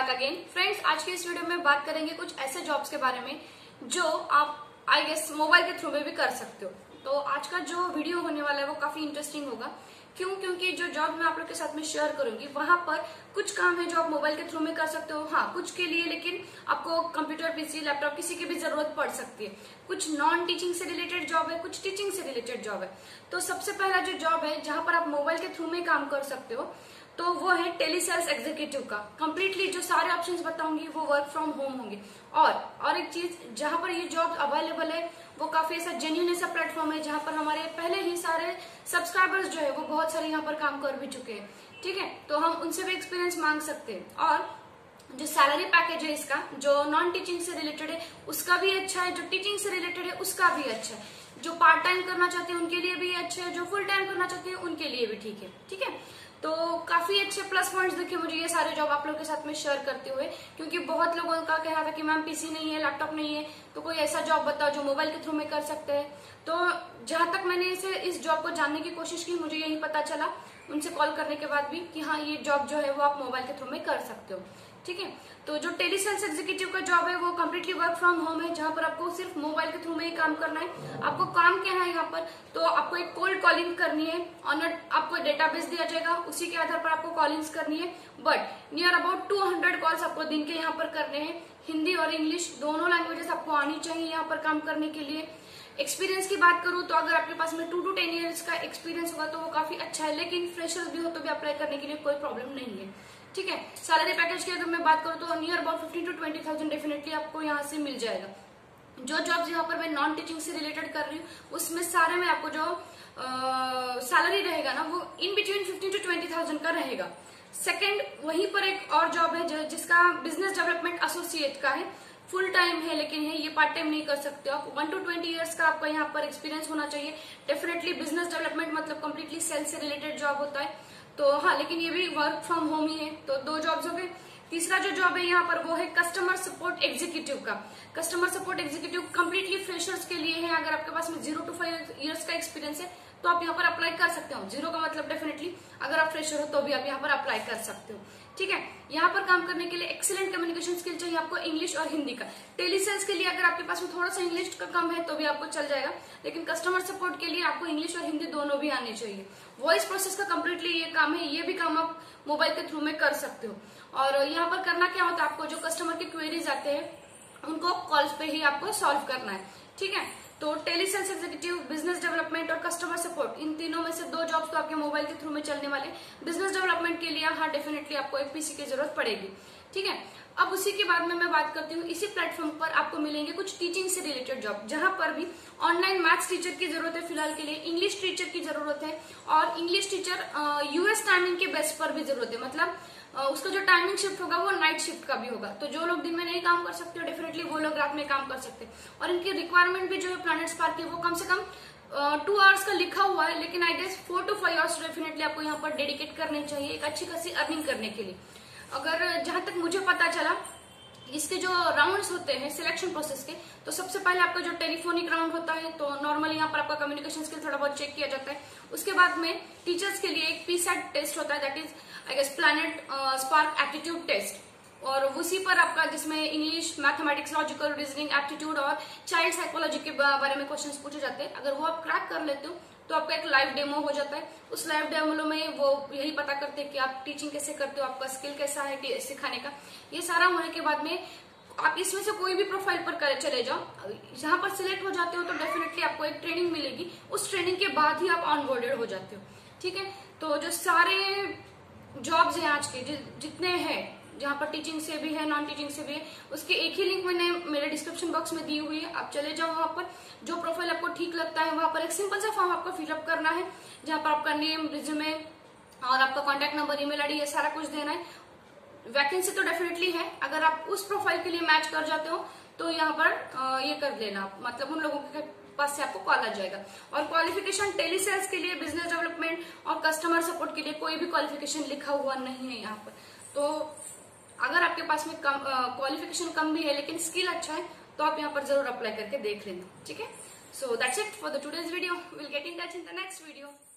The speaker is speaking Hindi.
Back again friends. आज की इस वीडियो में बात करेंगे कुछ ऐसे जॉब्स के बारे में जो आप आई गेस मोबाइल के थ्रू में भी कर सकते हो। तो आज का जो वीडियो होने वाला है वो काफी इंटरेस्टिंग होगा। क्योंकि जो जॉब मैं आप लोग के साथ में शेयर करूंगी वहां पर कुछ काम है जो आप मोबाइल के थ्रू में कर सकते हो। हाँ, कुछ के लिए लेकिन आपको कंप्यूटर, पीसी, लैपटॉप किसी की भी जरूरत पड़ सकती है। कुछ नॉन टीचिंग से रिलेटेड जॉब है, कुछ टीचिंग से रिलेटेड जॉब है। तो सबसे पहला जो जॉब है जहां पर आप मोबाइल के थ्रू में काम कर सकते हो तो वो है टेलीसेल्स एग्जीक्यूटिव का। कंप्लीटली जो सारे ऑप्शंस बताऊंगी वो वर्क फ्रॉम होम होंगे। और एक चीज, जहां पर ये जॉब अवेलेबल है वो काफी ऐसा जेन्युइन ऐसा प्लेटफॉर्म है जहां पर हमारे पहले ही सारे सब्सक्राइबर्स जो है वो बहुत सारे यहाँ पर काम कर भी चुके हैं। ठीक है, तो हम उनसे भी एक्सपीरियंस मांग सकते हैं। और जो सैलरी पैकेज है इसका, जो नॉन टीचिंग से रिलेटेड है उसका भी अच्छा है, जो टीचिंग से रिलेटेड है उसका भी अच्छा है। जो पार्ट टाइम करना चाहते हैं उनके लिए भी अच्छा है, जो फुल टाइम करना चाहते हैं उनके लिए भी ठीक है। ठीक है, तो काफी अच्छे प्लस पॉइंट्स दिखे मुझे ये सारे जॉब आप लोगों के साथ में शेयर करते हुए। क्योंकि बहुत लोगों का कहना था कि मैम पीसी नहीं है, लैपटॉप नहीं है, तो कोई ऐसा जॉब बताओ जो मोबाइल के थ्रू में कर सकते हैं। तो जहां तक मैंने इस जॉब को जानने की कोशिश की, मुझे यही पता चला उनसे कॉल करने के बाद भी कि हाँ, ये जॉब जो है वो आप मोबाइल के थ्रू में कर सकते हो। ठीक है, तो जो टेलीसेल्स एग्जीक्यूटिव का जॉब है वो कम्प्लीटली वर्क फ्रॉम होम है, जहां पर आपको सिर्फ मोबाइल के थ्रू में ही काम करना है। आपको काम क्या है यहाँ पर, तो आपको एक कोल्ड कॉलिंग करनी है। आपको डेटाबेस दिया जाएगा, उसी के आधार पर आपको कॉलिंग्स करनी है। बट नियर अबाउट 200 कॉल्स आपको दिन के यहाँ पर करने हैं। हिंदी और इंग्लिश दोनों लैंग्वेजेस आपको आनी चाहिए यहाँ पर काम करने के लिए। एक्सपीरियंस की बात करूं तो अगर आपके पास में 2 to 10 ईयर्स का एक्सपीरियंस होगा तो वो काफी अच्छा है, लेकिन फ्रेशर्स भी हो तो भी अप्लाई करने के लिए कोई प्रॉब्लम नहीं है। ठीक है, सैलरी पैकेज की अगर मैं बात करूं तो नियर अबाउट 15 to 20,000 डेफिनेटली आपको यहाँ से मिल जाएगा। जो जॉब्स यहाँ पर मैं नॉन टीचिंग से रिलेटेड कर रही हूँ उसमें सारे में आपको जो सैलरी रहेगा ना वो इन बिटवीन 15 to 20,000 का रहेगा। सेकेंड, वहीं पर एक और जॉब है जिसका बिजनेस डेवलपमेंट एसोसिएट का है, फुल टाइम है लेकिन है ये पार्ट टाइम नहीं कर सकते हो आप। 1 to 20 ईयर्स का आपका यहाँ पर एक्सपीरियंस होना चाहिए। डेफिनेटली बिजनेस डेवलपमेंट मतलब कंप्लीटली सेल्स से रिलेटेड जॉब होता है। तो हाँ, लेकिन ये भी वर्क फ्रॉम होम ही है। तो 2 जॉब्स हो गए। तीसरा जो जॉब है यहाँ पर वो है कस्टमर सपोर्ट एग्जीक्यूटिव का। Customer support executive completely freshers के लिए है। अगर आपके पास में 0 to 5 ईयर्स का एक्सपीरियंस है तो आप यहाँ पर अप्लाई कर सकते हो। 0 का मतलब डेफिनेटली अगर आप फ्रेशर हो तो भी आप यहाँ पर अप्लाई कर सकते हो। ठीक है, यहाँ पर काम करने के लिए एक्सीलेंट कम्युनिकेशन स्किल चाहिए आपको, इंग्लिश और हिंदी का। टेलीसेल्स के लिए अगर आपके पास में थोड़ा सा इंग्लिश का कम है तो भी आपको चल जाएगा, लेकिन कस्टमर सपोर्ट के लिए आपको इंग्लिश और हिंदी दोनों भी आने चाहिए। वॉइस प्रोसेस का कंप्लीटली ये काम है, ये भी काम आप मोबाइल के थ्रू में कर सकते हो। और यहाँ पर करना क्या होता है, आपको जो कस्टमर के क्वेरीज आते हैं उनको कॉल्स पे ही आपको सॉल्व करना है। ठीक है, तो टेलीसेल्स एग्जीक्यूटिव, बिजनेस डेवलपमेंट और कस्टमर सपोर्ट, इन तीनों में से 2 जॉब्स तो आपके मोबाइल के थ्रू में चलने वाले। बिजनेस डेवलपमेंट के लिए हाँ डेफिनेटली आपको एक पीसी की जरूरत पड़ेगी। ठीक है, अब उसी के बाद में मैं बात करती हूँ, इसी प्लेटफॉर्म पर आपको मिलेंगे कुछ टीचिंग से रिलेटेड जॉब, जहां पर भी ऑनलाइन मैथ्स टीचर की जरूरत है फिलहाल के लिए, इंग्लिश टीचर की जरूरत है और इंग्लिश टीचर यूएस टाइमिंग के बेस पर भी जरूरत है। मतलब उसका जो टाइमिंग शिफ्ट होगा वो नाइट शिफ्ट का भी होगा। तो जो लोग दिन में नहीं काम कर सकते हो डेफिनेटली वो लोग रात में काम कर सकते हैं। और इनकी रिक्वायरमेंट भी जो है प्लैनेट स्पार्क की वो कम से कम 2 आवर्स का लिखा हुआ है, लेकिन I guess 4 to 5 hours definitely आपको यहाँ पर डेडिकेट करने चाहिए एक अच्छी खासी अर्निंग करने के लिए। अगर जहां तक मुझे पता चला इसके जो राउंड्स होते हैं सिलेक्शन प्रोसेस के, तो सबसे पहले आपका जो टेलीफोनिक राउंड होता है, तो नॉर्मली यहाँ पर आपका कम्युनिकेशन स्किल थोड़ा बहुत चेक किया जाता है। उसके बाद में टीचर्स के लिए एक पीसेट टेस्ट होता है, that is I guess Planet Spark aptitude test. और उसी पर आपका जिसमें English, mathematics, logical reasoning, aptitude और चाइल्ड साइकोलॉजी के बारे में क्वेश्चंस पूछे जाते हैं। अगर वो आप क्रैक कर लेते हो तो आपका एक लाइव डेमो हो जाता है। उस लाइव डेमो में वो यही पता करते हैं कि आप टीचिंग कैसे करते हो, आपका स्किल कैसा है सिखाने का। ये सारा होने के बाद में आप इसमें से कोई भी प्रोफाइल पर चले जाओ, जहां पर सिलेक्ट हो जाते हो तो डेफिनेटली आपको एक ट्रेनिंग मिलेगी। उस ट्रेनिंग के बाद ही आप ऑनबोर्डेड हो जाते हो। ठीक है, तो जो सारे जॉब्स हैं आज के जितने हैं, जहां पर टीचिंग से भी है, नॉन टीचिंग से भी है, उसकी एक ही लिंक मैंने मेरे डिस्क्रिप्शन बॉक्स में दी हुई है। आप चले जाओ, वहां पर जो प्रोफाइल आपको ठीक लगता है वहां पर एक सिंपल सा फॉर्म आपको फिलअप करना है, जहां पर आपका नेम, रिज्यूमे और आपका कॉन्टैक्ट नंबर, ईमेल आईडी, ये सारा कुछ देना है। वैकेंसी तो डेफिनेटली है, अगर आप उस प्रोफाइल के लिए मैच कर जाते हो तो यहाँ पर ये कर लेना, मतलब उन लोगों के पास से आपको कॉल आ जाएगा। और क्वालिफिकेशन टेलीसेल्स के लिए, बिजनेस डेवलपमेंट और कस्टमर सपोर्ट के लिए कोई भी क्वालिफिकेशन लिखा हुआ नहीं है यहाँ पर। तो अगर आपके पास में क्वालिफिकेशन कम भी है लेकिन स्किल अच्छा है तो आप यहाँ पर जरूर अप्लाई करके देख लेना। ठीक है, so that's it for the today's video. Will get in touch in the next video.